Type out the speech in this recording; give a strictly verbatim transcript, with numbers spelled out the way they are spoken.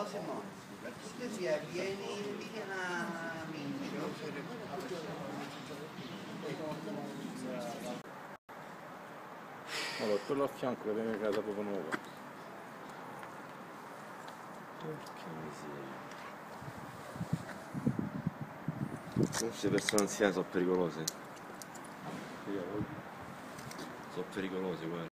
Tutte via, vieni, vieni a Mincio. Allora, quello a fianco che viene casa proprio nuova. Porca miseria. Queste persone anziane sono pericolose. Sono pericolose, guarda.